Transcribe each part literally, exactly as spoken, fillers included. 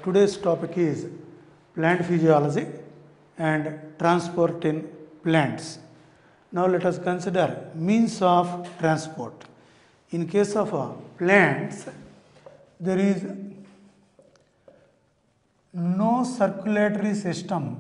today's topic is plant physiology and transport in plants. Now let us consider means of transport. In case of uh, plants, there is no circulatory system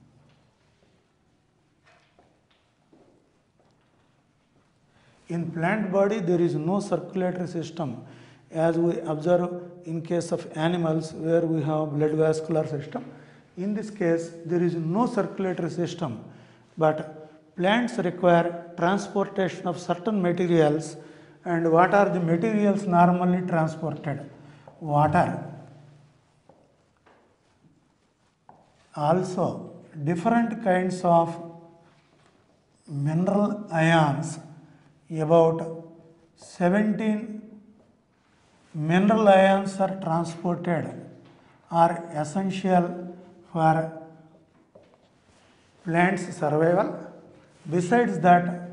in plant body. There is no circulatory system as we observe in case of animals where we have blood vascular system. In this case there is no circulatory system, but plants require transportation of certain materials. And what are the materials normally transported? Water, also different kinds of mineral ions. About seventeen mineral ions are transported, are essential for plants' survival. Besides that,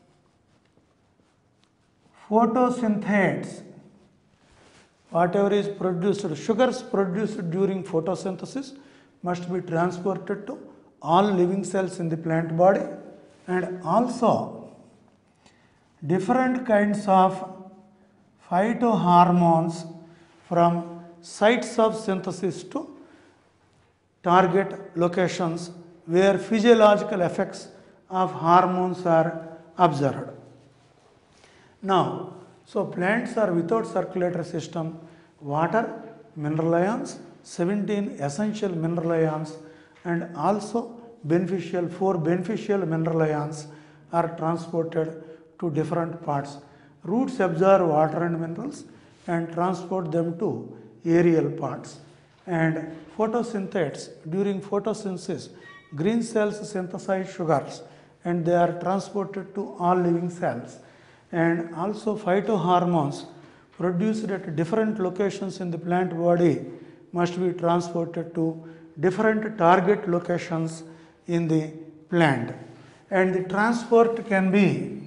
photosynthetes, whatever is produced, sugars produced during photosynthesis must be transported to all living cells in the plant body, and also different kinds of phytohormones from sites of synthesis to target locations where physiological effects of hormones are observed. Now, so plants are without circulatory system. Water, mineral ions, seventeen essential mineral ions, and also beneficial, four beneficial mineral ions are transported to different parts. Roots absorb water and minerals and transport them to aerial parts. And photosynthetes, during photosynthesis, green cells synthesize sugars and they are transported to all living cells. And also phytohormones produced at different locations in the plant body must be transported to different target locations in the plant. And the transport can be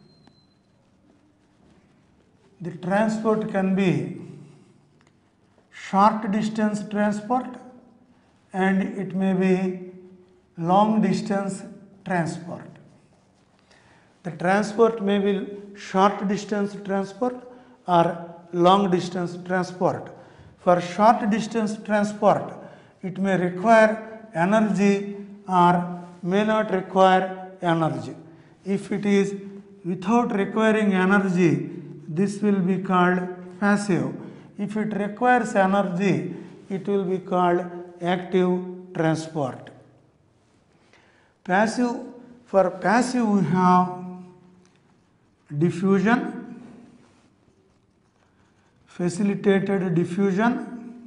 The transport can be short distance transport and it may be long distance transport. The transport may be short distance transport or long distance transport. For short distance transport, it may require energy or may not require energy. If it is without requiring energy, this will be called passive. If it requires energy, it will be called active transport. Passive, for passive we have diffusion, facilitated diffusion,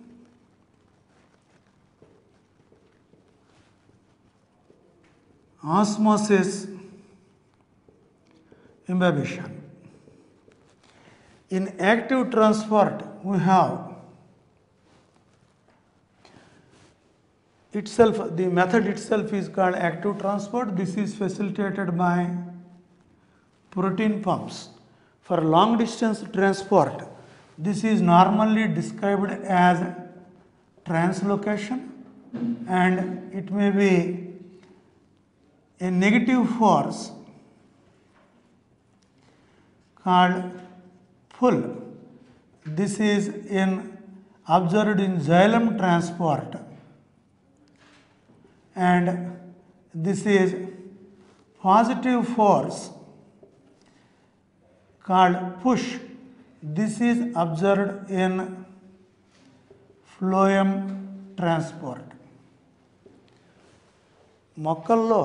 osmosis, imbibition. In active transport, we have itself, the method itself is called active transport. This is facilitated by protein pumps. For long distance transport, this is normally described as translocation, and it may be a negative force called pull. This is in observed in xylem transport, and this is positive force called push. This is observed in phloem transport. మొక్కల్లో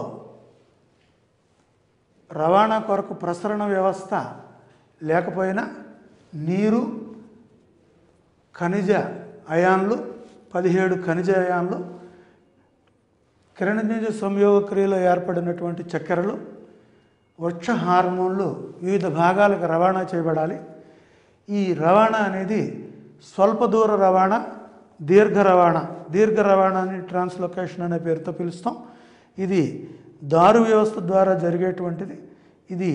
రవాణా కొరకు ప్రసరణ వ్యవస్థ లేకపోయినా నీరు, ఖనిజ అయాన్లు, పదిహేడు ఖనిజ అయాన్లు, కిరణజన్య సంయోగ క్రియలో ఏర్పడినటువంటి చక్కెరలు, వృక్ష హార్మోన్లు వివిధ భాగాలకు రవాణా చేయబడాలి. ఈ రవాణా అనేది స్వల్ప దూర రవాణా, దీర్ఘ రవాణా, దీర్ఘ రవాణాని ట్రాన్స్లోకేషన్ అనే పేరుతో పిలుస్తాం. ఇది దారు వ్యవస్థ ద్వారా జరిగేటువంటిది. ఇది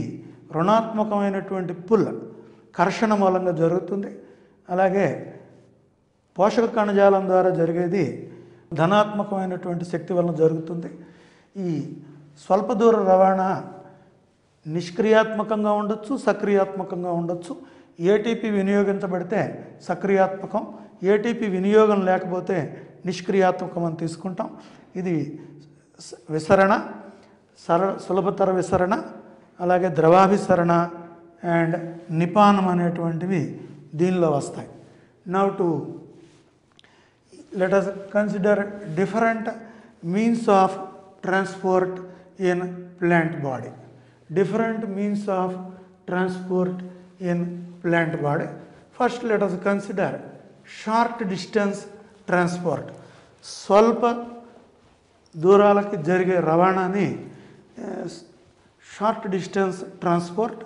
రుణాత్మకమైనటువంటి పుల్, కర్షణ మూలంగా జరుగుతుంది. అలాగే పోషక కణజాలం ద్వారా జరిగేది ధనాత్మకమైనటువంటి శక్తి వలన జరుగుతుంది. ఈ స్వల్ప దూర రవాణా నిష్క్రియాత్మకంగా ఉండొచ్చు, సక్రియాత్మకంగా ఉండొచ్చు. ఏటీపీ వినియోగించబడితే సక్రియాత్మకం, ఏటీపీ వినియోగం లేకపోతే నిష్క్రియాత్మకం అని తీసుకుంటాం. ఇది విసరణ, సర సులభతర విసరణ, అలాగే ద్రవాభిసరణ అండ్ నిపానం అనేటువంటివి దీనిలో వస్తాయి. Now to let us consider different means of transport in plant body. Different means of transport in plant body. First let us consider short distance transport. స్వల్ప దూరాలకి జరిగే రవాణాని షార్ట్ డిస్టెన్స్ ట్రాన్స్పోర్ట్.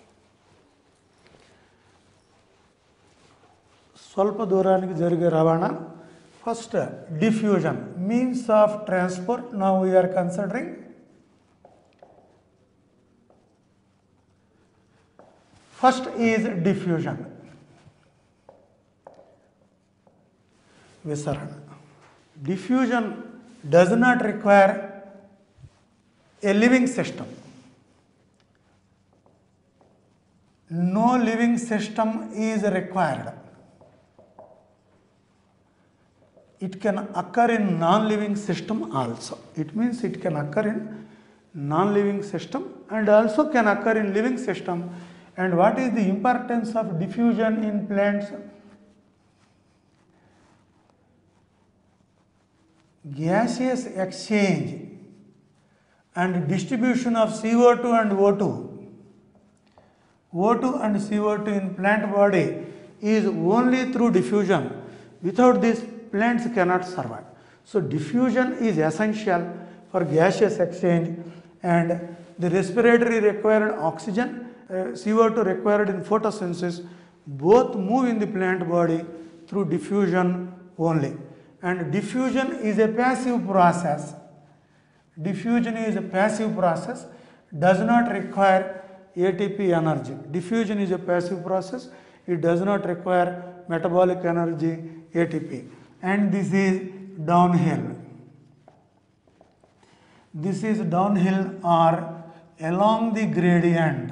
స్వల్ప దూరానికి జరిగే రవాణా. First, diffusion, means of transport. Now we are considering first is diffusion, visarana. Diffusion does not require a living system. No living system is required. It can occur in non-living system also. It means it can occur in non-living system and also can occur in living system. And what is the importance of diffusion in plants? Gaseous exchange and distribution of C O two and O two. O two and C O two in plant body is only through diffusion. Without this, plants cannot survive. So diffusion is essential for gaseous exchange, and the respiratory required oxygen, uh, C O two required in photosynthesis, both move in the plant body through diffusion only. And diffusion is a passive process. Diffusion is a passive process, does not require A T P energy. Diffusion is a passive process, it does not require metabolic energy, A T P. And this is downhill. This is downhill or along the gradient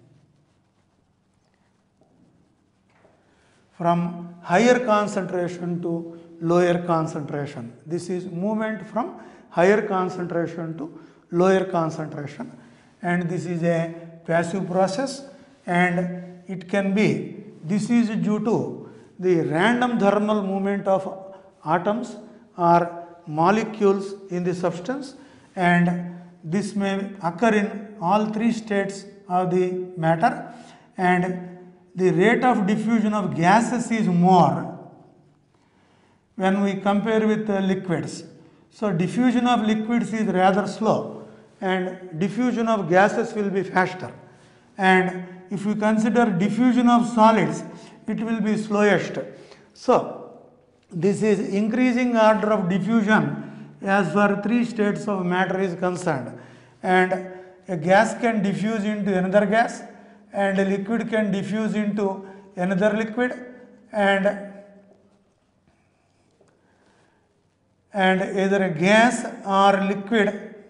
from higher concentration to lower concentration. This is movement from higher concentration to lower concentration, and this is a passive process, and it can be, this is due to the random thermal movement of atoms or molecules in the substance, and this may occur in all three states of the matter, and the rate of diffusion of gases is more when we compare with uh, liquids. So diffusion of liquids is rather slow and diffusion of gases will be faster, and if we consider diffusion of solids, it will be slowest. So this is increasing order of diffusion as far three states of matter is concerned, and a gas can diffuse into another gas, and a liquid can diffuse into another liquid, and and either a gas or liquid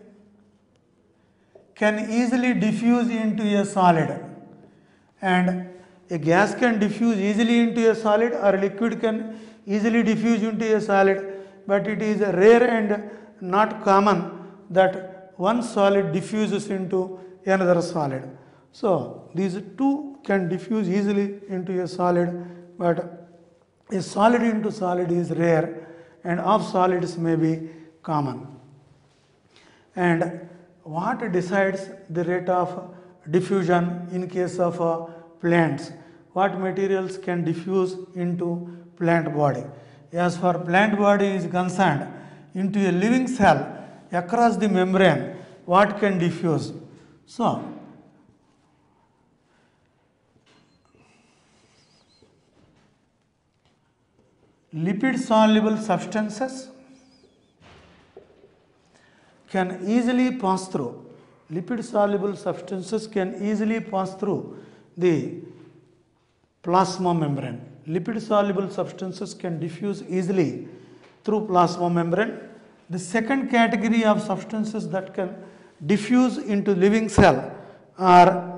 can easily diffuse into a solid, and a gas can diffuse easily into a solid, or a liquid can easily diffuse into a solid, but it is rare and not common that one solid diffuses into another solid. So these two can diffuse easily into a solid, but a solid into solid is rare, and of solids may be common. And what decides the rate of diffusion in case of uh, plants? What materials can diffuse into plant body? As far plant body is concerned, into a living cell across the membrane, what can diffuse? So lipid soluble substances can easily pass through, lipid soluble substances can easily pass through the plasma membrane. Lipid soluble substances can diffuse easily through plasma membrane. The second category of substances that can diffuse into living cell are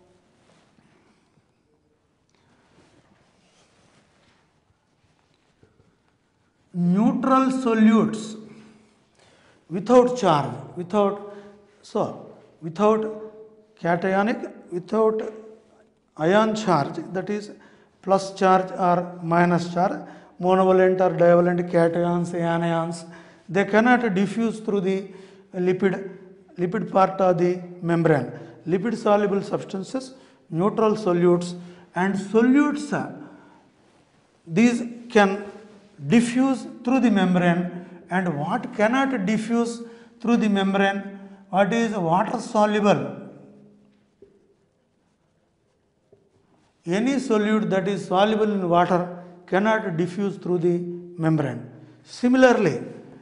neutral solutes without charge, without, so without cationic, without ion charge, that is plus charge or minus charge, monovalent or divalent cations, anions, they cannot diffuse through the lipid, lipid part of the membrane. Lipid soluble substances, neutral solutes and solutes, these can diffuse through the membrane. And what cannot diffuse through the membrane? What is water soluble? Any solute that is soluble in water cannot diffuse through the membrane. Similarly,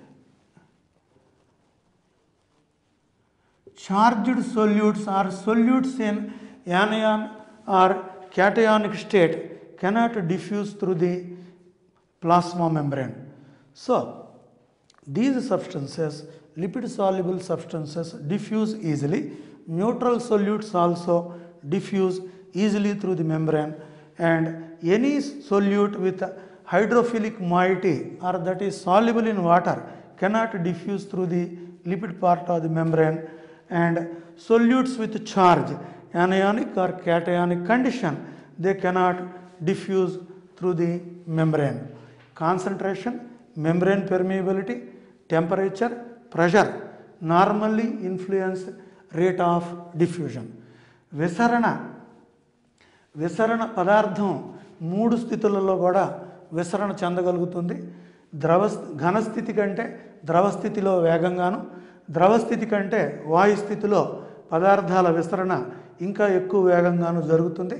charged solutes or solutes in anion or cationic state cannot diffuse through the plasma membrane. So, these substances, lipid soluble substances, diffuse easily. Neutral solutes also diffuse easily through the membrane, and any solute with hydrophilic moiety or that is soluble in water cannot diffuse through the lipid part of the membrane, and solutes with charge, anionic or cationic condition, they cannot diffuse through the membrane. Concentration, membrane permeability, temperature, pressure normally influence rate of diffusion. విసరణ విసరణ పదార్థం మూడు స్థితులలో కూడా విసరణ చెందగలుగుతుంది. ద్రవ ఘనస్థితి కంటే ద్రవస్థితిలో వేగంగాను, ద్రవస్థితి కంటే వాయుస్థితిలో పదార్థాల విసరణ ఇంకా ఎక్కువ వేగంగాను జరుగుతుంది.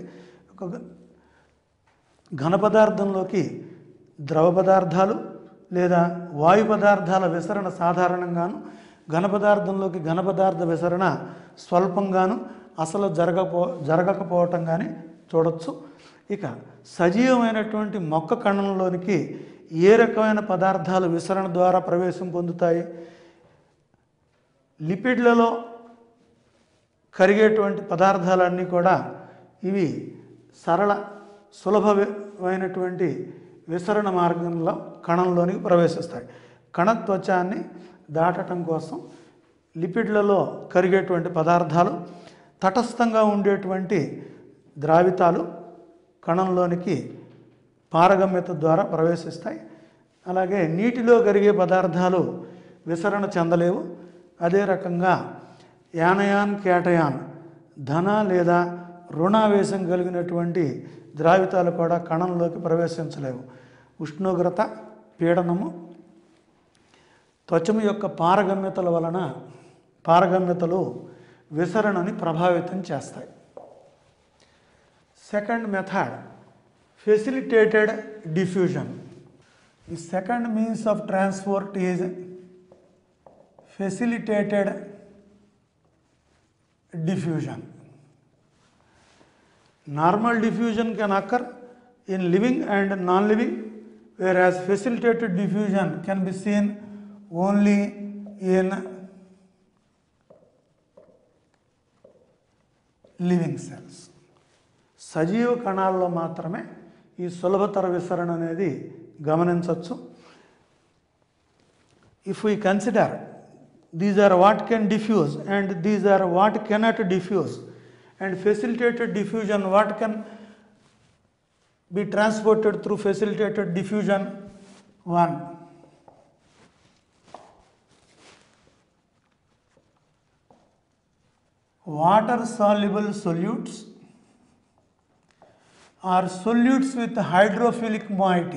ఘన పదార్థంలోకి ద్రవ పదార్థాలు లేదా వాయు పదార్థాల విసరణ సాధారణంగాను, ఘన పదార్థంలోకి ఘన పదార్థ విసరణ స్వల్పంగాను, అసలు జరగపో జరగకపోవటం కానీ చూడొచ్చు. ఇక సజీవమైనటువంటి మొక్క కణంలోనికి ఏ రకమైన పదార్థాలు విసరణ ద్వారా ప్రవేశం పొందుతాయి? లిపిడ్లలో కరిగేటువంటి పదార్థాలన్నీ కూడా ఇవి సరళ సులభమైనటువంటి విసరణ మార్గంలో కణంలోనికి ప్రవేశిస్తాయి. కణత్వచాన్ని దాటడం కోసం లిపిడ్లలో కరిగేటువంటి పదార్థాలు తటస్థంగా ఉండేటువంటి ద్రావితాలు కణంలోనికి పారగమ్యత ద్వారా ప్రవేశిస్తాయి. అలాగే నీటిలో కరిగే పదార్థాలు విసరణ చెందలేవు. అదే రకంగా యానయాన్ క్యాటయాన్ ధన లేదా రుణావేశం కలిగినటువంటి ద్రావితాలు కూడా కణంలోకి ప్రవేశించలేవు. ఉష్ణోగ్రత, పీడనము, త్వచము యొక్క పారగమ్యతల వలన పారగమ్యతలు విసరణని ప్రభావితం చేస్తాయి. Second method, facilitated diffusion. The second means of transport is facilitated diffusion. Normal diffusion can occur in living and non-living, whereas facilitated diffusion can be seen only in living cells. సజీవ కణాల్లో మాత్రమే ఈ సులభతర విసరణ అనేది గమనించవచ్చు. If we consider these are what can diffuse and these are what cannot diffuse, and facilitated diffusion what can be transported through facilitated diffusion. One, water soluble solutes are solutes with hydrophilic moiety.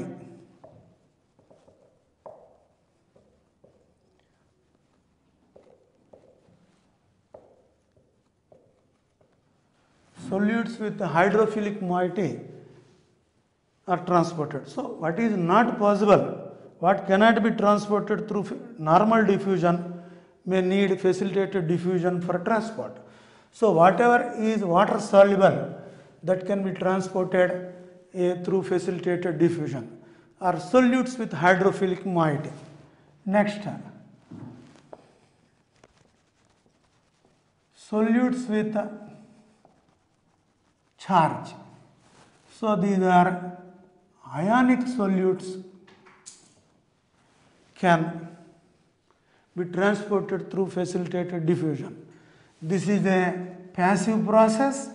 Solutes with hydrophilic moiety are transported. So, what is not possible, what cannot be transported through normal diffusion may need facilitated diffusion for transport. So, whatever is water soluble that can be transported a through facilitated diffusion, or solutes with hydrophilic moiety. Next, solutes with charge. So these are ionic solutes can be transported through facilitated diffusion. This is a passive process.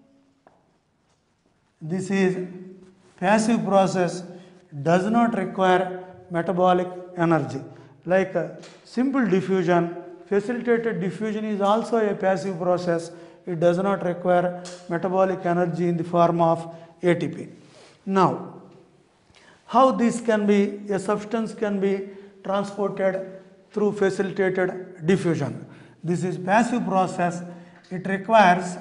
This is passive process, does not require metabolic energy. Like uh, simple diffusion, facilitated diffusion is also a passive process. It does not require metabolic energy in the form of A T P. Now, how this can be, a substance can be transported through facilitated diffusion. This is passive process. It requires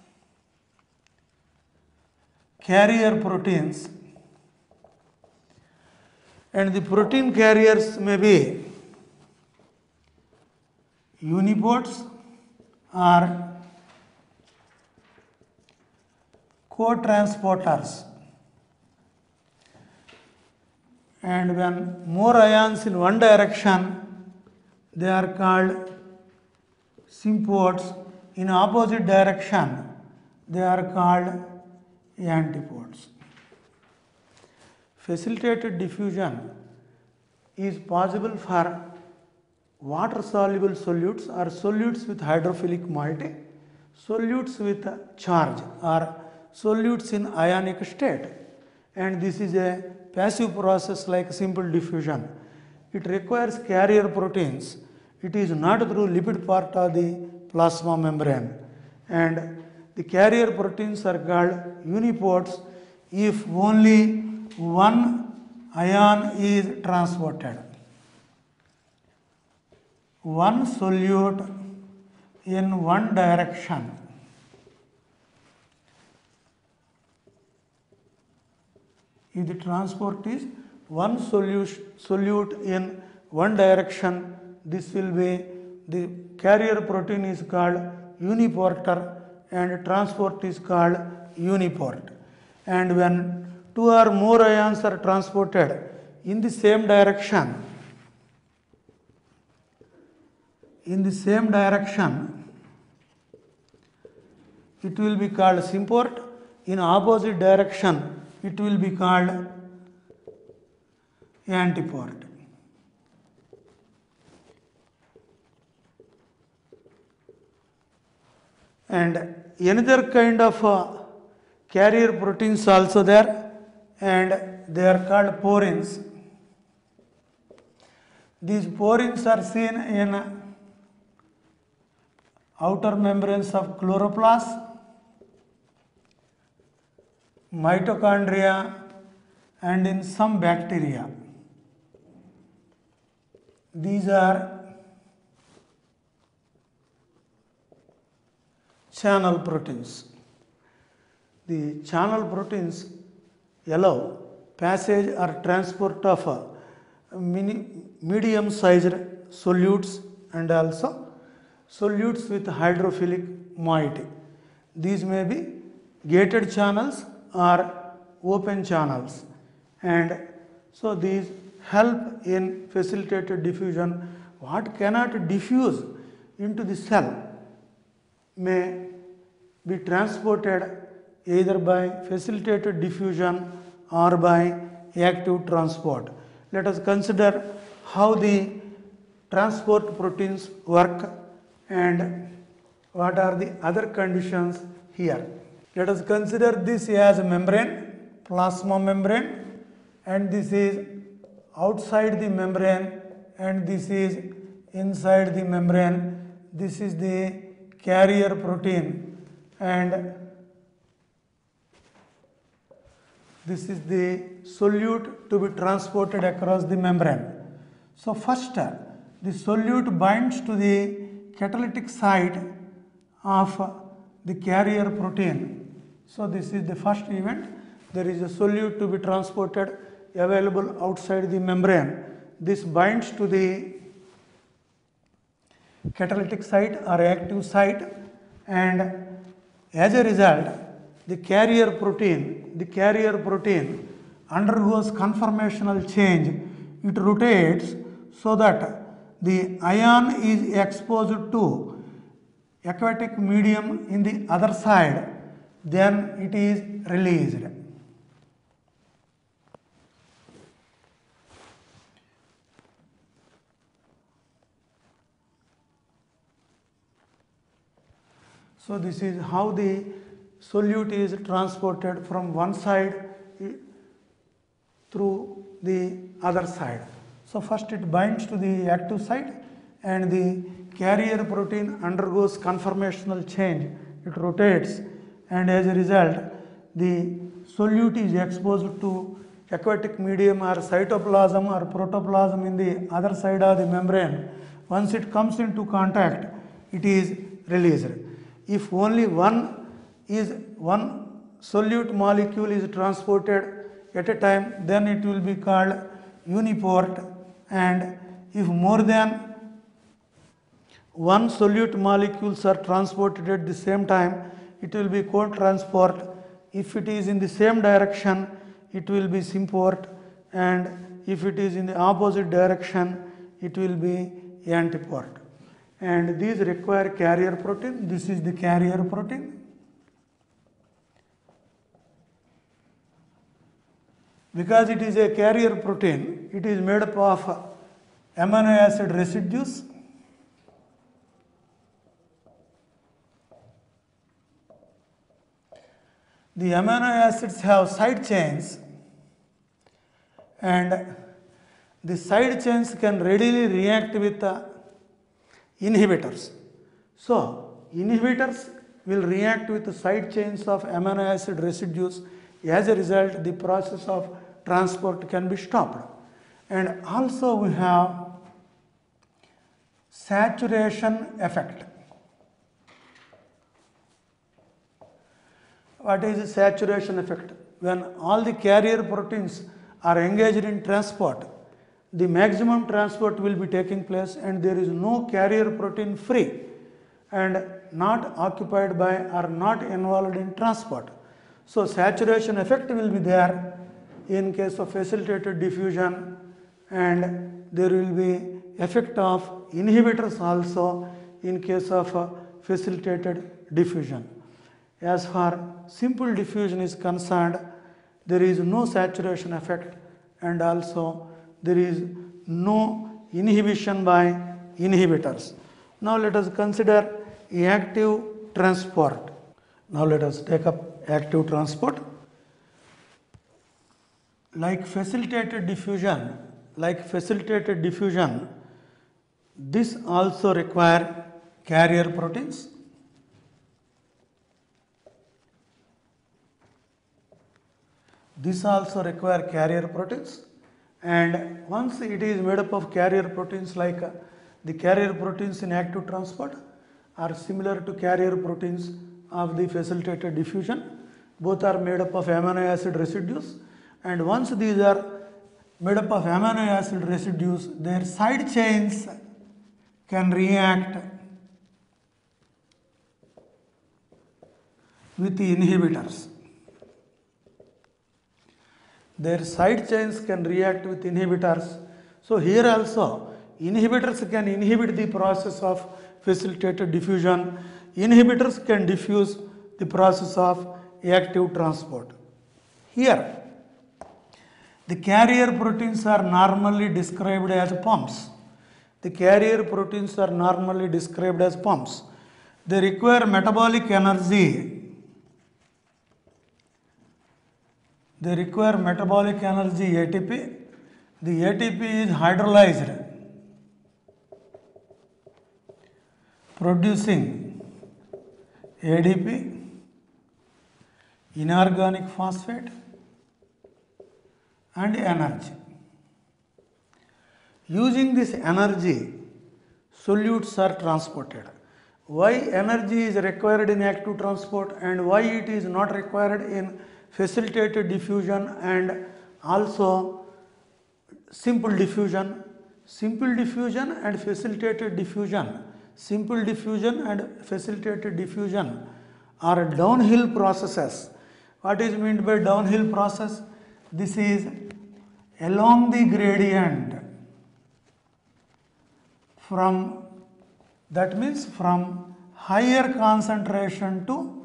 carrier proteins, and the protein carriers may be unipods or co-transporters. And when more ions in one direction, they are called sympads. In opposite direction, they are called antipodes. Facilitated diffusion is possible for water soluble solutes or solutes with hydrophilic moiety, solutes with charge or solutes in ionic state, and this is a passive process like simple diffusion. It requires carrier proteins. It is not through lipid part of the plasma membrane, and the carrier proteins are called unipods if only one ion is transported. One solute in one direction if the transport is one solute, solute in one direction, this will be, the carrier protein is called uniporter and transport is called uniport. And when two or more ions are transported in the same direction, in the same direction, it will be called symport. In opposite direction, it will be called antiport. And another kind of uh, carrier proteins also there, and they are called porins. These porins are seen in outer membranes of chloroplast, mitochondria, and in some bacteria. These are channel proteins. The channel proteins allow passage or transport of uh, mini, medium sized solutes and also solutes with hydrophilic moiety. These may be gated channels or open channels, and so these help in facilitated diffusion. What cannot diffuse into the cell may be transported either by facilitated diffusion or by active transport. Let us consider how the transport proteins work and what are the other conditions here. Let us consider this as a membrane, plasma membrane, and this is outside the membrane and this is inside the membrane. This is the carrier protein and this is the solute to be transported across the membrane. So first, the solute binds to the catalytic site of the carrier protein. So this is the first event. There is a solute to be transported available outside the membrane. This binds to the catalytic site or active site, and as a result the carrier protein, the carrier protein undergoes conformational change. It rotates so that the ion is exposed to aquatic medium in the other side, then it is released. So this is how the solute is transported from one side through the other side. So first it binds to the active site and the carrier protein undergoes conformational change. It rotates and as a result the solute is exposed to aquatic medium or cytoplasm or protoplasm in the other side of the membrane. Once it comes into contact, it is released. If only one is one solute molecule is transported at a time, then it will be called uniport, and if more than one solute molecules are transported at the same time, it will be co-transport. If it is in the same direction, it will be symport, and if it is in the opposite direction, it will be antiport. And these require carrier protein. This is the carrier protein. Because it is a carrier protein, it is made up of amino acid residues. The amino acids have side chains, and the side chains can readily react with the inhibitors. So, inhibitors will react with the side chains of amino acid residues. As a result, the process of transport can be stopped. And also we have saturation effect. What is the saturation effect? When all the carrier proteins are engaged in transport, the maximum transport will be taking place and there is no carrier protein free and not occupied by or not involved in transport. So saturation effect will be there in case of facilitated diffusion, and there will be effect of inhibitors also in case of facilitated diffusion. As far simple diffusion is concerned, there is no saturation effect and also there is no inhibition by inhibitors. Now let us consider active transport. Now let us take up active transport. Like facilitated diffusion, like facilitated diffusion, this also require carrier proteins. This also require carrier proteins, and once it is made up of carrier proteins, like uh, the carrier proteins in active transport are similar to carrier proteins of the facilitated diffusion. Both are made up of amino acid residues, and once these are made up of amino acid residues, their side chains can react with the inhibitors. Their side chains can react with inhibitors. So here also inhibitors can inhibit the process of facilitated diffusion. Inhibitors can diffuse the process of active transport. Here the carrier proteins are normally described as pumps. The carrier proteins are normally described as pumps. They require metabolic energy. They require metabolic energy A T P. The A T P is hydrolyzed, producing A D P, inorganic phosphate, and energy. Using this energy, solutes are transported. Why energy is required in active transport and why it is not required in facilitated diffusion and also simple diffusion? Simple diffusion and facilitated diffusion. Simple diffusion and facilitated diffusion are downhill processes What is meant by downhill process? This is along the gradient from, that means from higher concentration to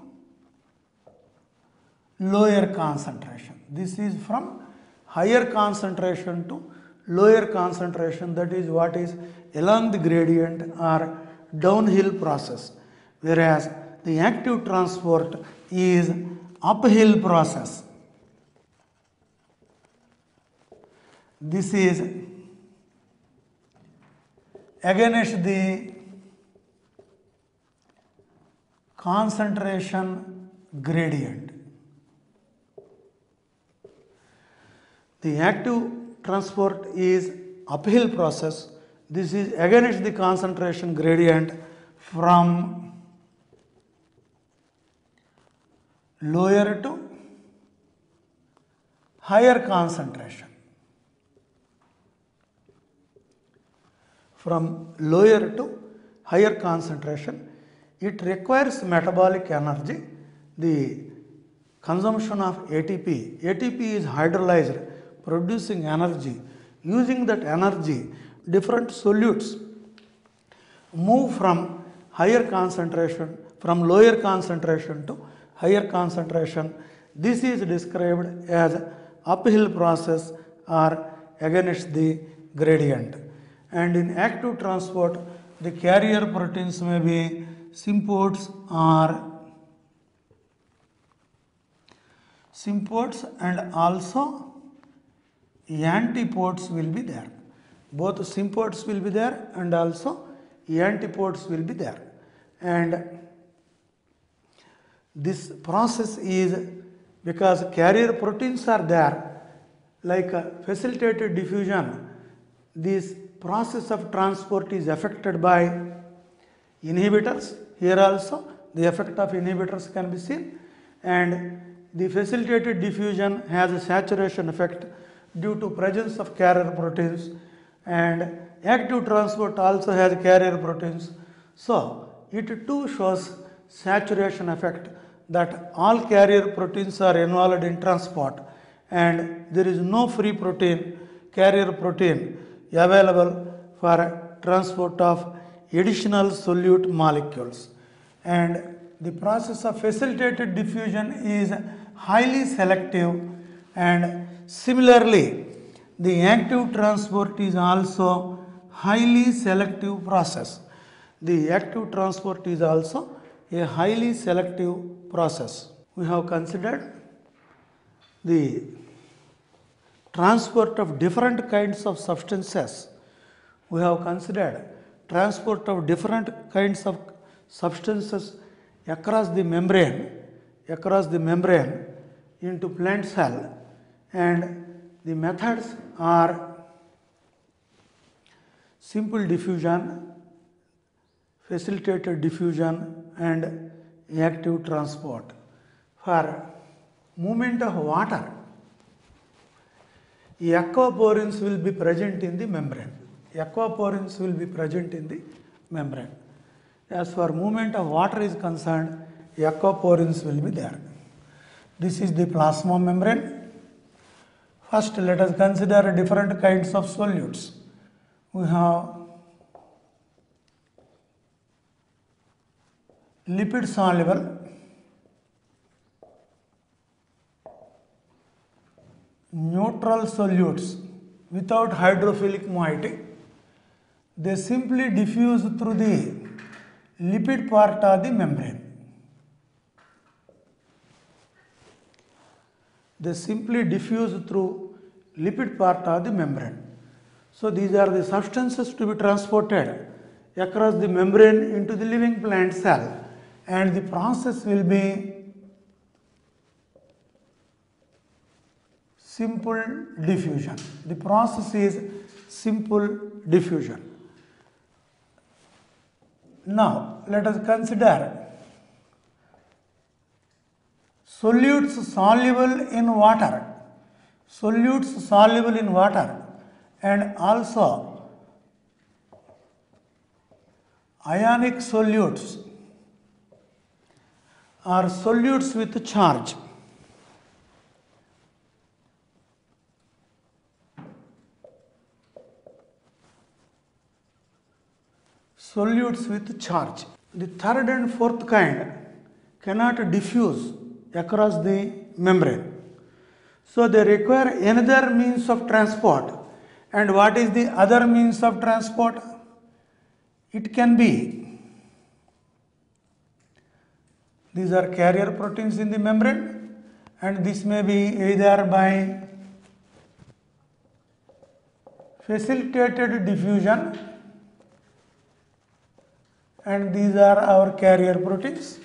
lower concentration. This is from higher concentration to lower concentration, that is what is along the gradient or downhill process, whereas the active transport is uphill process. This is against the concentration gradient. The active transport is uphill process. This is against the concentration gradient from lower to higher concentration. From lower to higher concentration, it requires metabolic energy. The consumption of A T P. A T P is hydrolyzed, producing energy. Using that energy, different solutes move from higher concentration, from lower concentration to higher concentration. This is described as uphill process or against the gradient. And in active transport, the carrier proteins may be symphotes or symphotes and also antipodes will be there. Both symphotes will be there and also antipodes will be there. And this process is because carrier proteins are there, like facilitated diffusion. This process of transport is affected by inhibitors. Here also the effect of inhibitors can be seen, and the facilitated diffusion has a saturation effect due to presence of carrier proteins, and active transport also has carrier proteins. So it too shows saturation effect, that all carrier proteins are involved in transport and there is no free protein, carrier protein available for transport of additional solute molecules. And the process of facilitated diffusion is highly selective, and similarly the active transport is also highly selective process. The active transport is also a highly selective process. We have considered the transport of different kinds of substances. We have considered transport of different kinds of substances across the membrane, across the membrane into plant cell, and the methods are simple diffusion, facilitated diffusion and active transport. For movement of water, aquaporins will be present in the membrane. Aquaporins will be present in the membrane. As for movement of water is concerned, aquaporins will be there. This is the plasma membrane. First, let us consider different kinds of solutes. We have lipid soluble, neutral solutes without hydrophilic moiety. They simply diffuse through the lipid part of the membrane. They simply diffuse through lipid part of the membrane. So these are the substances to be transported across the membrane into the living plant cell, and the process will be simple diffusion. The process is simple diffusion. Now let us consider solutes soluble in water, solutes soluble in water, and also ionic solutes or solutes with charge. solutes with charge. The third and fourth kind cannot diffuse across the membrane. So they require another means of transport. And what is the other means of transport? It can be, these are carrier proteins in the membrane, and this may be either by facilitated diffusion, and these are our carrier proteins.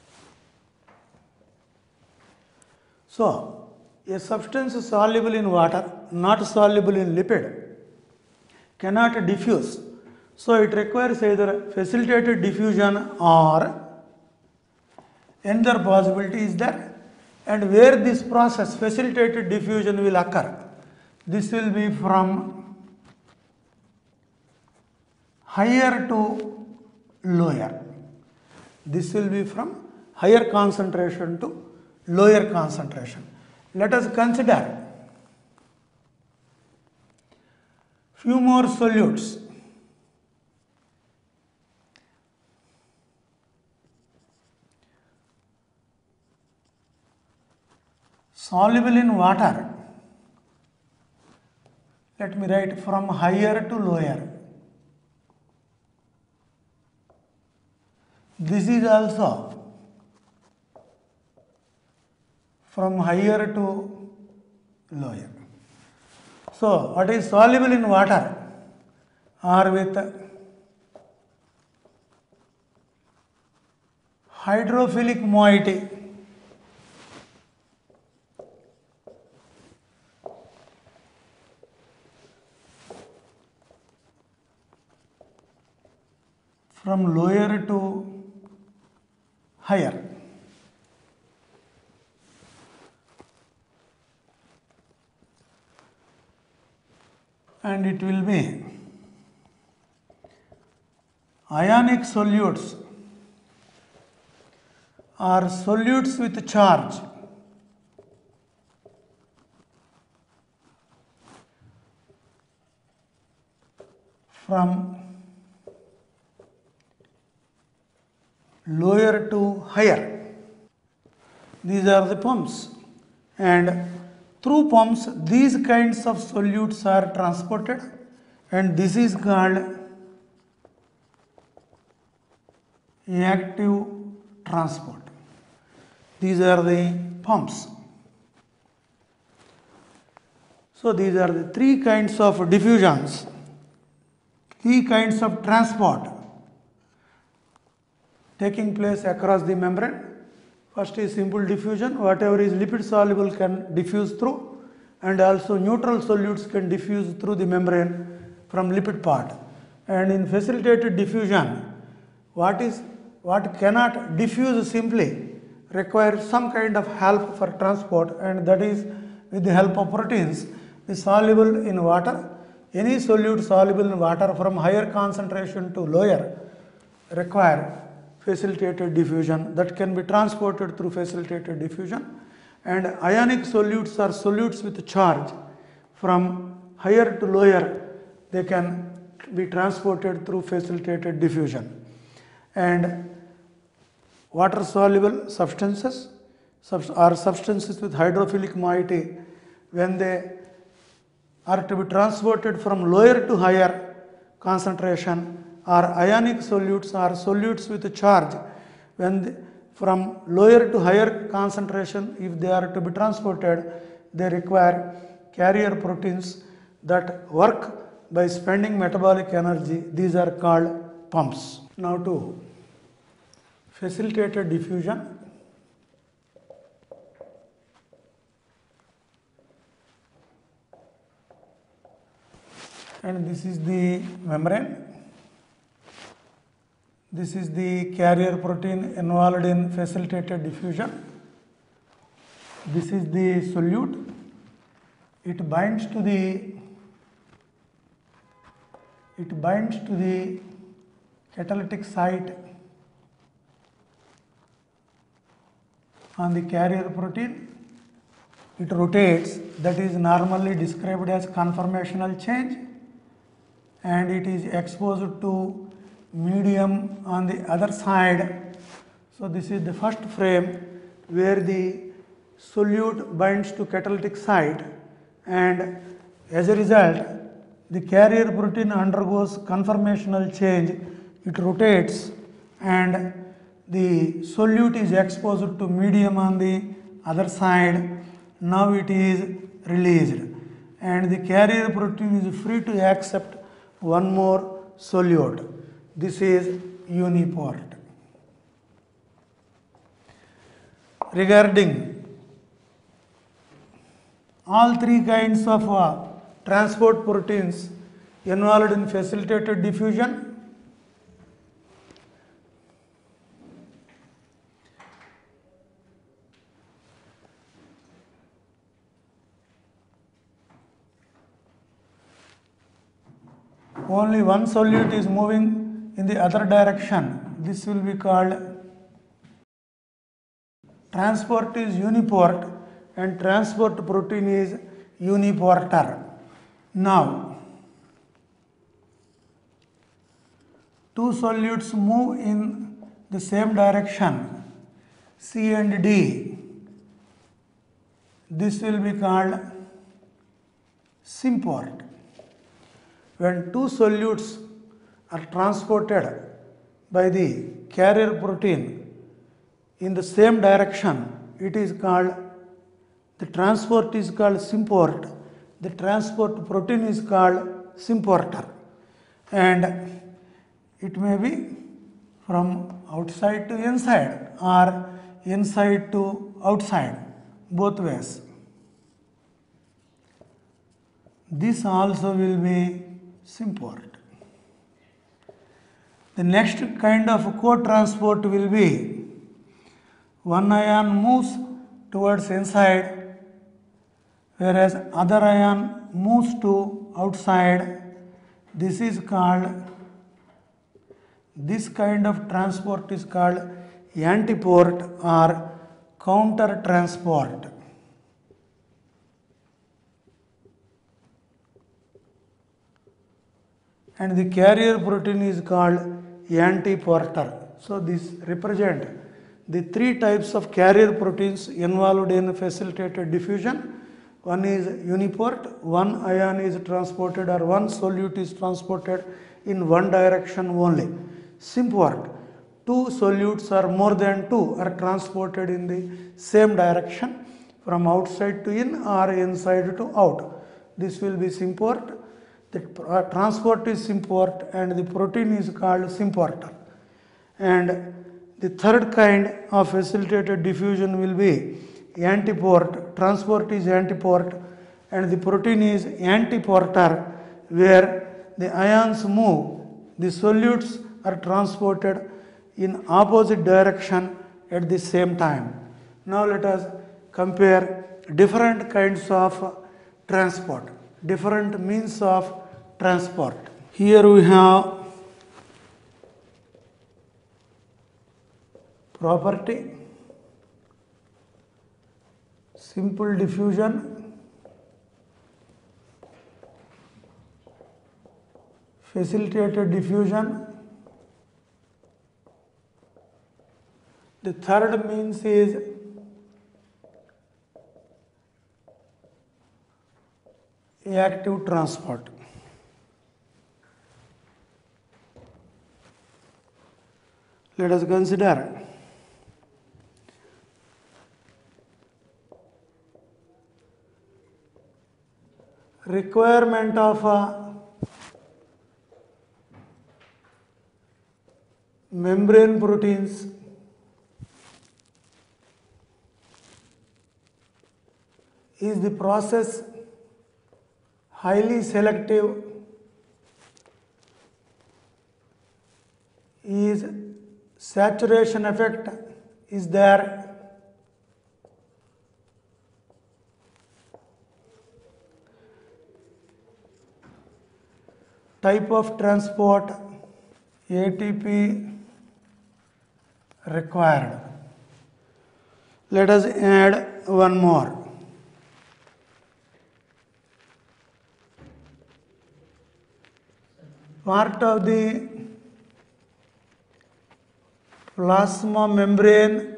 So, a substance soluble in water, not soluble in lipid, cannot diffuse. So, it requires either facilitated diffusion or another possibility is there. And where this process, facilitated diffusion, will occur, this will be from higher to lower. This will be from higher concentration to lower concentration. Let us consider few more solutes. Soluble in water, let me write from higher to lower. This is also from higher to lower. So, what is soluble in water are with hydrophilic moiety from lower to higher. And it will be ionic solutes or solutes with charge from lower to higher. These are the pumps, and through pumps these kinds of solutes are transported, and this is called active transport. These are the pumps. So these are the three kinds of diffusions, three kinds of transport taking place across the membrane. First is simple diffusion, whatever is lipid soluble can diffuse through, and also neutral solutes can diffuse through the membrane from lipid part. And in facilitated diffusion, what is what cannot diffuse simply requires some kind of help for transport, and that is with the help of proteins. The soluble in water, any solute soluble in water from higher concentration to lower require facilitated diffusion that can be transported through facilitated diffusion. And ionic solutes are solutes with charge from higher to lower, they can be transported through facilitated diffusion. And water soluble substances are substances with hydrophilic moiety, when they are to be transported from lower to higher concentration, or ionic solutes are solutes with charge, when they, from lower to higher concentration, if they are to be transported, they require carrier proteins that work by spending metabolic energy. These are called pumps. Now to facilitated diffusion. And this is the membrane. This is the carrier protein involved in facilitated diffusion. This is the solute. It binds to the it binds to the catalytic site on the carrier protein. It rotates, that is normally described as conformational change, and it is exposed to medium on the other side. So this is the first frame where the solute binds to catalytic site, and as a result the carrier protein undergoes conformational change. It rotates and the solute is exposed to medium on the other side. Now it is released and the carrier protein is free to accept one more solute. This is uniport. Regarding all three kinds of uh, transport proteins involved in facilitated diffusion, only one solute is moving in the other direction. This will be called transport is uniport and transport protein is uniporter. Now, two solutes move in the same direction, C and D. This will be called symport. When two solutes are transported by the carrier protein in the same direction, it is called, the transport is called symport, the transport protein is called symporter, and it may be from outside to inside or inside to outside, both ways. This also will be symport. The next kind of co-transport will be one ion moves towards inside, whereas other ion moves to outside. This is called, this kind of transport is called antiport or counter transport. And the carrier protein is called antiporter. So this represent the three types of carrier proteins involved in facilitated diffusion. One is uniport, one ion is transported or one solute is transported in one direction only. Symport, two solutes or more than two are transported in the same direction from outside to in or inside to out. This will be symport. The transport is symport and the protein is called symporter. And the third kind of facilitated diffusion will be antiport. Transport is antiport and the protein is antiporter, where the ions move, the solutes are transported in opposite direction at the same time. Now let us compare different kinds of transport, different means of transport. Here we have property, simple diffusion, facilitated diffusion. The third means is active transport. Let us consider requirement of a membrane proteins is the process highly selective, is saturation effect is there, type of transport A T P required. Let us add one more. Part of the plasma membrane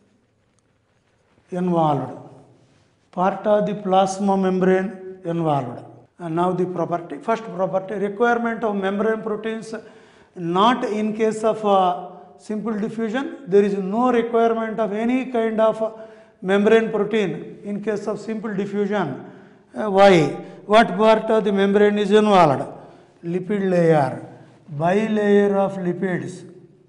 involved, part of the plasma membrane involved. And now the property, first property, requirement of membrane proteins, not in case of uh, simple diffusion, there is no requirement of any kind of uh, membrane protein in case of simple diffusion. Uh, why? What part of the membrane is involved? Lipid layer, bilayer of lipids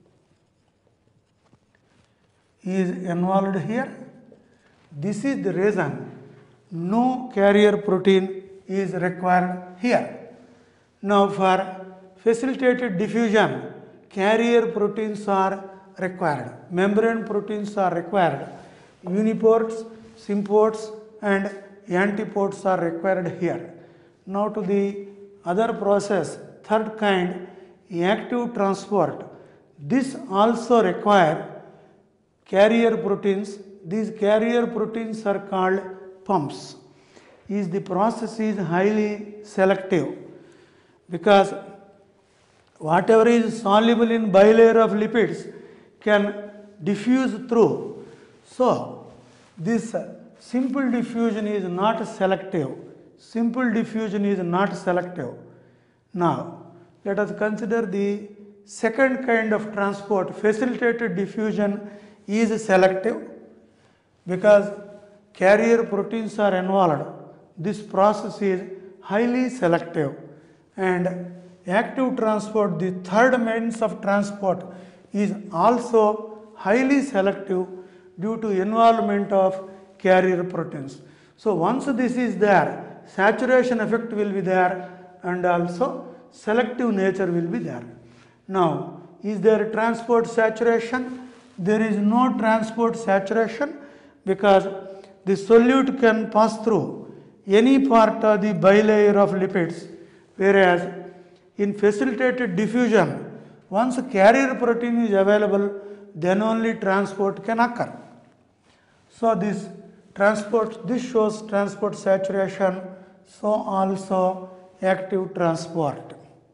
is involved here. This is the reason no carrier protein is required here. Now for facilitated diffusion, carrier proteins are required, membrane proteins are required, uniports, symports and antiports are required here. Now to the other process, third kind, active transport. This also require carrier proteins. These carrier proteins are called pumps. Is the process is highly selective because whatever is soluble in bilayer of lipids can diffuse through. So this simple diffusion is not selective. Simple diffusion is not selective. Now let us consider the second kind of transport. Facilitated diffusion is selective because carrier proteins are involved. This process is highly selective. And active transport, the third means of transport, is also highly selective due to involvement of carrier proteins. So once this is there, saturation effect will be there and also selective nature will be there. Now, is there transport saturation? There is no transport saturation because the solute can pass through any part of the bilayer of lipids, whereas in facilitated diffusion, once a carrier protein is available, then only transport can occur. So this transport, this shows transport saturation, so also active transport.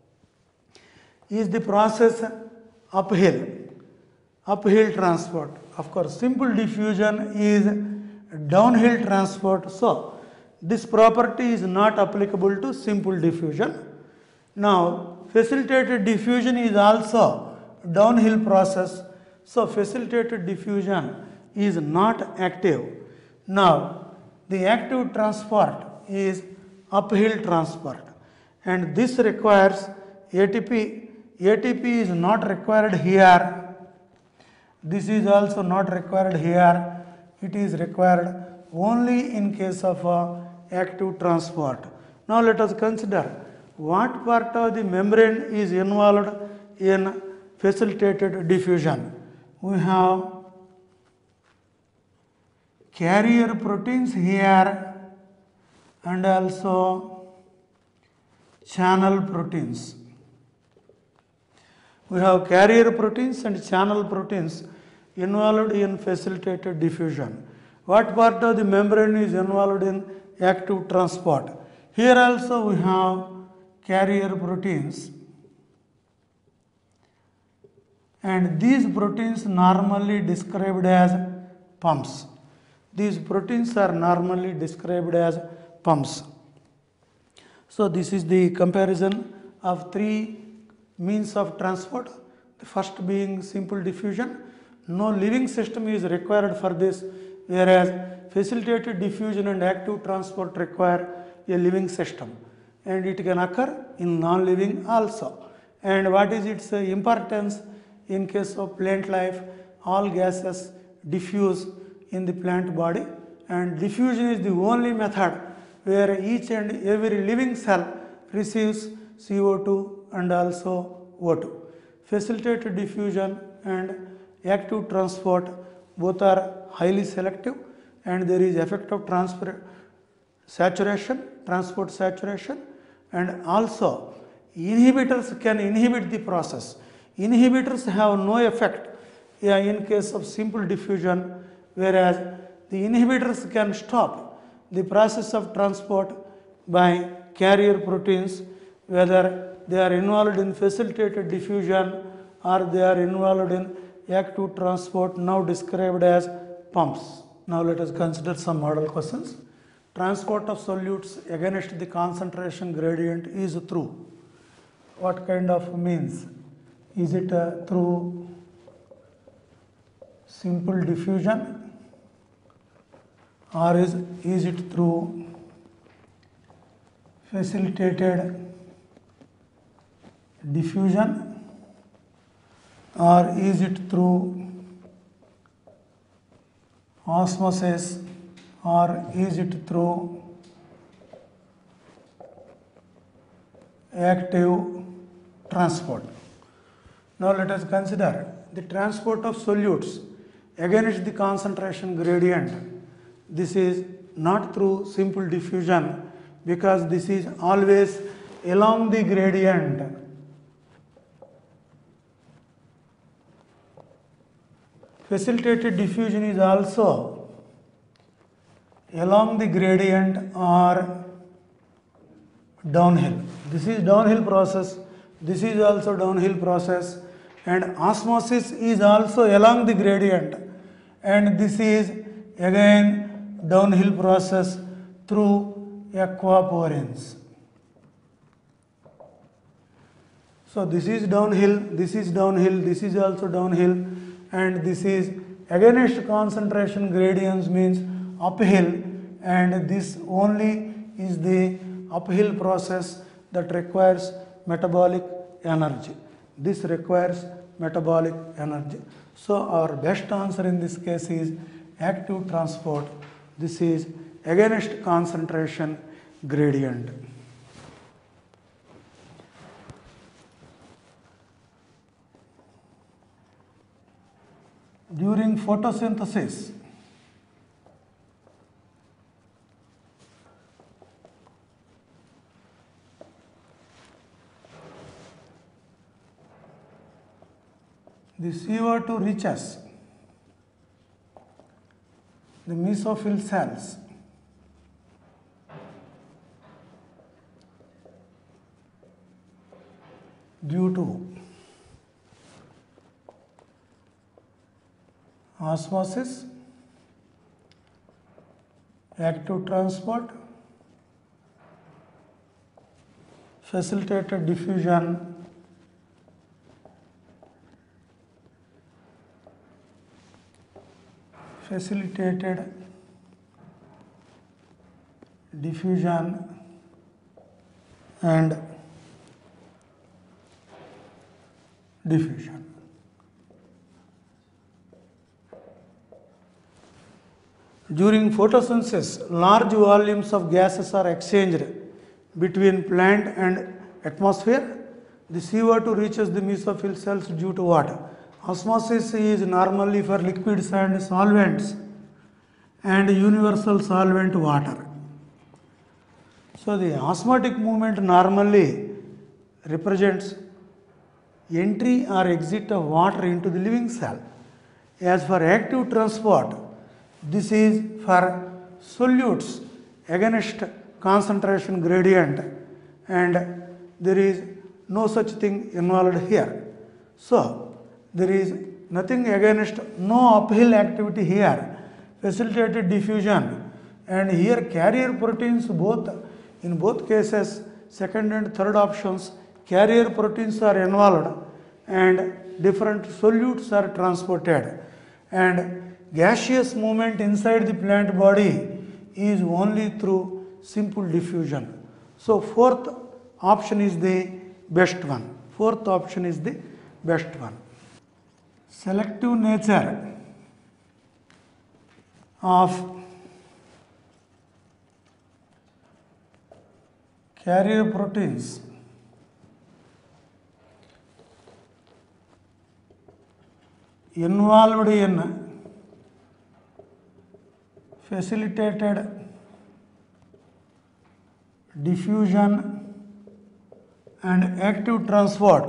Is the process uphill? Uphill transport. Of course, simple diffusion is downhill transport, so this property is not applicable to simple diffusion. Now, facilitated diffusion is also downhill process, so facilitated diffusion is not active. Now, the active transport is uphill transport and this requires A T P. A T P is not required here. This is also not required here. It is required only in case of uh, active transport. Now let us consider what part of the membrane is involved in facilitated diffusion. We have carrier proteins here and also channel proteins. We have carrier proteins and channel proteins involved in facilitated diffusion. What part of the membrane is involved in active transport? Here also we have carrier proteins and these proteins normally described as pumps. These proteins are normally described as pumps. So this is the comparison of three means of transport. The first being simple diffusion. No living system is required for this, whereas facilitated diffusion and active transport require a living system and it can occur in non-living also. And what is its importance? In case of plant life, all gases diffuse in the plant body and diffusion is the only method where each and every living cell receives C O two and also O two. Facilitated diffusion and active transport both are highly selective and there is effect of transport saturation, transport saturation, and also inhibitors can inhibit the process. Inhibitors have no effect in case of simple diffusion, whereas the inhibitors can stop the process of transport by carrier proteins, whether they are involved in facilitated diffusion or they are involved in active transport now described as pumps. Now let us consider some model questions. Transport of solutes against the concentration gradient is through what kind of means? Is it uh, through simple diffusion, or is, is it through facilitated diffusion, or is it through osmosis, or is it through active transport? Now let us consider the transport of solutes against the concentration gradient. This is not through simple diffusion, because this is always along the gradient. Facilitated diffusion is also along the gradient or downhill. This is downhill process, this is also downhill process, and osmosis is also along the gradient, and this is again downhill process through aquaporins. So this is downhill, this is downhill, this is also downhill, and this is against concentration gradients means uphill, and this only is the uphill process that requires metabolic energy. This requires metabolic energy. So our best answer in this case is active transport. This is against concentration gradient. During photosynthesis, the C O two reaches the mesophyll cells due to osmosis, active transport, facilitated diffusion, facilitated diffusion and diffusion. During photosynthesis, large volumes of gases are exchanged between plant and atmosphere. The C O two reaches the mesophyll cells due to what? Osmosis is normally for liquids and solvents, and universal solvent water. So the osmotic movement normally represents entry or exit of water into the living cell. As for active transport, this is for solutes against concentration gradient, and there is no such thing involved here. So there is nothing against, no uphill activity here, facilitated diffusion, and here carrier proteins, both in both cases, second and third options, carrier proteins are involved and different solutes are transported, and gaseous movement inside the plant body is only through simple diffusion. So fourth option is the best one. Fourth option is the best one. Selective nature of carrier proteins involved in facilitated diffusion and active transport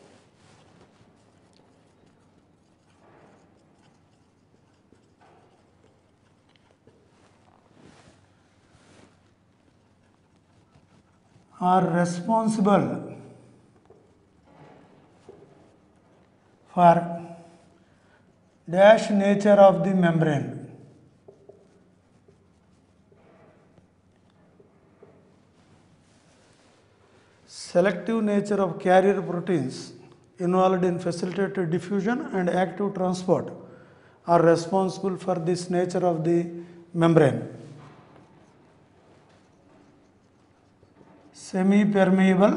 are responsible for dash nature of the membrane. Selective nature of carrier proteins involved in facilitated diffusion and active transport are responsible for this nature of the membrane. Semi-permeable,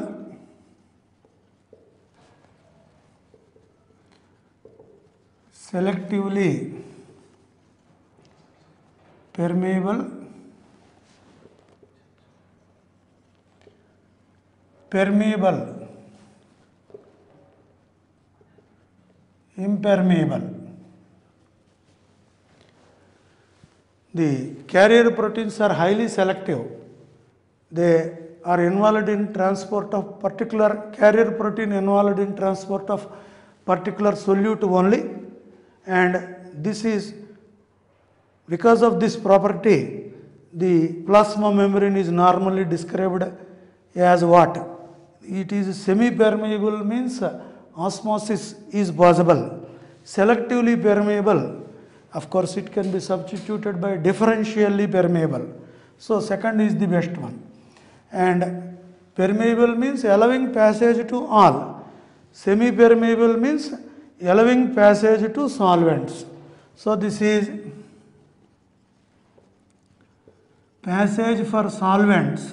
selectively permeable, permeable, impermeable. The carrier proteins are highly selective. They are involved in transport of particular carrier protein involved in transport of particular solute only, and this is because of this property the plasma membrane is normally described as what? It is semi-permeable, means osmosis is possible. Selectively permeable, of course it can be substituted by differentially permeable. So second is the best one. And permeable means allowing passage to all. Semi-permeable means allowing passage to solvents. So this is passage for solvents,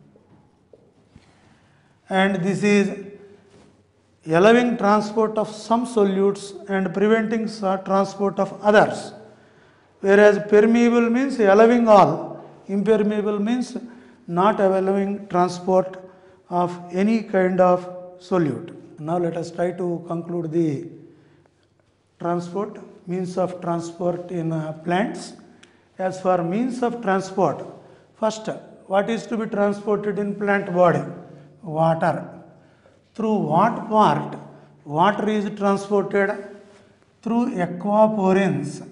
and this is allowing transport of some solutes and preventing transport of others. Whereas permeable means allowing all, impermeable means not allowing transport of any kind of solute. Now let us try to conclude the transport, means of transport in uh, plants. As for means of transport, first, what is to be transported in plant body? Water. Through what part water is transported? Through aquaporins.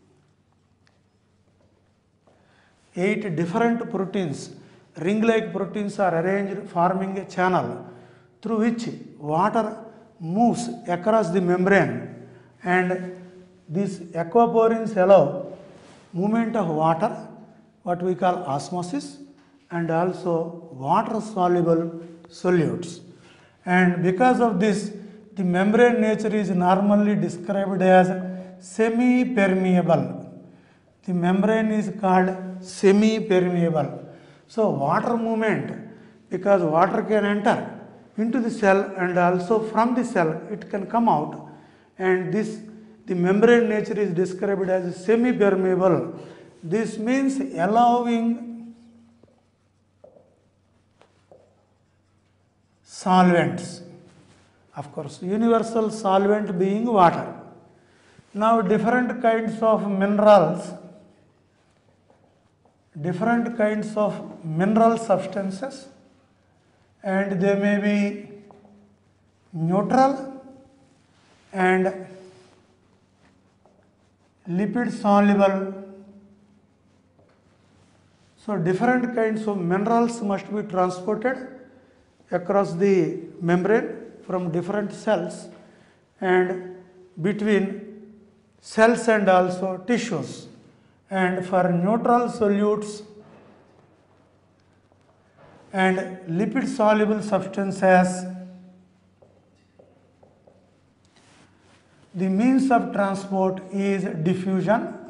Eight different proteins, ring-like proteins, are arranged forming a channel through which water moves across the membrane, and these aquaporins allow movement of water, what we call osmosis, and also water soluble solutes. And because of this, the membrane nature is normally described as semi-permeable. The membrane is called semi-permeable. So water movement, because water can enter into the cell and also from the cell it can come out, and this the membrane nature is described as semi-permeable. This means allowing solvents, of course universal solvent being water. Now different kinds of minerals, different kinds of mineral substances, and they may be neutral and lipid soluble. So different kinds of minerals must be transported across the membrane from different cells and between cells and also tissues. And for neutral solutes and lipid soluble substances, the means of transport is diffusion,